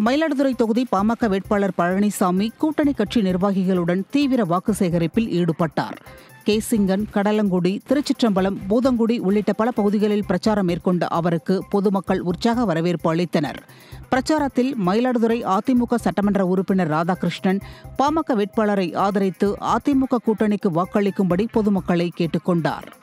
மயிலாடுதுறை தொகுதி பாமக வேட்பாளர் பழனிசாமி கூட்டணி கட்சி நிர்வாகிகளுடன் தீவிர வாக்கு சேகரிப்பில் ஈடுபட்டார். கேசிங்கன், கடலங்குடி, திருச்சிற்றம்பலம், பூதங்குடி உள்ளிட்ட பல பகுதிகளில் பிரச்சாரம் மேற்கொண்ட அவருக்கு பொதுமக்கள் உற்சாக வரவேற்பு அளித்தனர். பிரச்சாரத்தில் மயிலாடுதுறை அதிமுக சட்டமன்ற உறுப்பினர் ராதாகிருஷ்ணன் பாமக வேட்பாளரை ஆதரித்து அதிமுக கூட்டணிக்கு வாக்களிக்கும்படி பொதுமக்களை கேட்டுக் கொண்டார்.